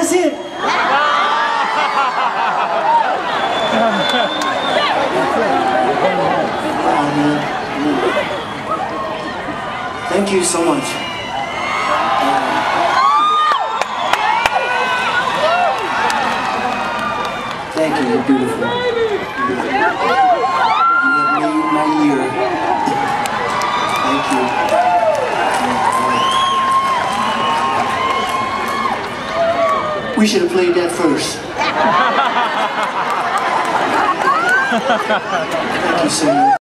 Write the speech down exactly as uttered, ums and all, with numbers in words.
that's it. Thank you so much. Thank you, you're beautiful. You have made my year. Thank you. We should have played that first. Thank you so much.